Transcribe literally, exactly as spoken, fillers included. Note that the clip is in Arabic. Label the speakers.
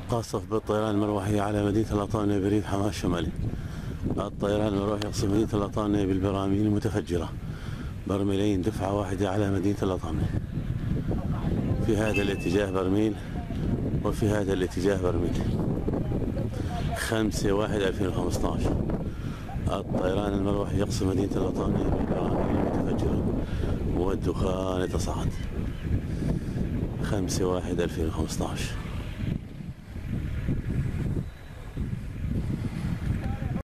Speaker 1: قاصف بالطيران المروحي على مدينة الأطانة بريد حماة الشمالي. الطيران المروحي يقصف مدينة الأطانة بالبراميل المتفجرة، برميلين دفعة واحدة على مدينة الأطانة. في هذا الاتجاه برميل وفي هذا الاتجاه برميل. خمسة واحد ألفين وخمسة عشر الطيران المروحي يقصف مدينة الأطانة بالبراميل المتفجرة والدخان يتصاعد. خمسة واحد ألفين وخمسة عشر.